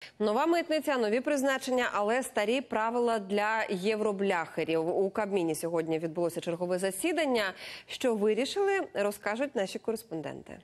Нова митниця, нові призначення, але старі правила для євробляхерів. У Кабміні сьогодні відбулося чергове засідання. Що вирішили, розкажуть наші кореспонденти.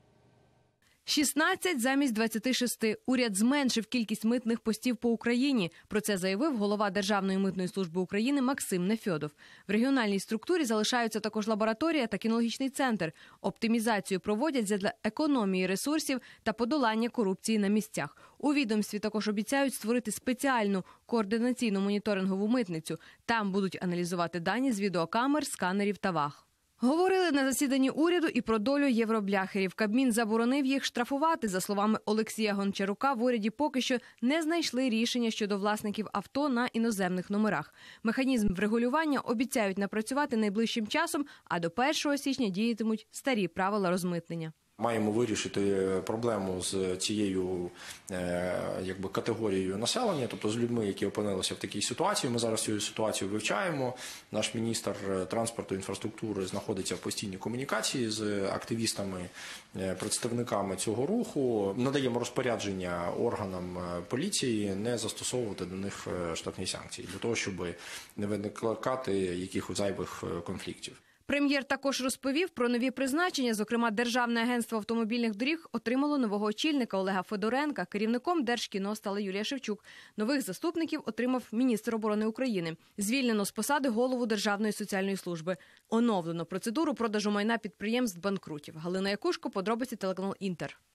16 замість 26. Уряд зменшив кількість митних постів по Україні. Про це заявив голова Державної митної служби України Максим Нефьодов. В регіональній структурі залишаються також лабораторія та кінологічний центр. Оптимізацію проводять задля економії ресурсів та подолання корупції на місцях. У відомстві також обіцяють створити спеціальну координаційну моніторингову митницю. Там будуть аналізувати дані з відеокамер, сканерів та ваг. Говорили на засіданні уряду і про долю євробляхерів. Кабмін заборонив їх штрафувати. За словами Олексія Гончарука, в уряді поки що не знайшли рішення щодо власників авто на іноземних номерах. Механізм врегулювання обіцяють напрацювати найближчим часом, а до 1 січня діятимуть старі правила розмитнення. Маємо вирішити проблему з цією категорією населення, тобто з людьми, які опинилися в такій ситуації. Ми зараз цю ситуацію вивчаємо. Наш міністр транспорту і інфраструктури знаходиться в постійній комунікації з активістами, представниками цього руху. Надаємо розпорядження органам поліції не застосовувати до них штрафні санкції, для того, щоб не викликати якихось зайвих конфліктів. Прем'єр також розповів про нові призначення. Зокрема, Державне агентство автомобільних доріг отримало нового очільника Олега Федоренка. Керівником Держкіно стала Юлія Шевчук. Нових заступників отримав міністр оборони України. Звільнено з посади голову Державної соціальної служби. Оновлено процедуру продажу майна підприємств-банкрутів. Галина Якушко, подробиці, телеканал «Інтер».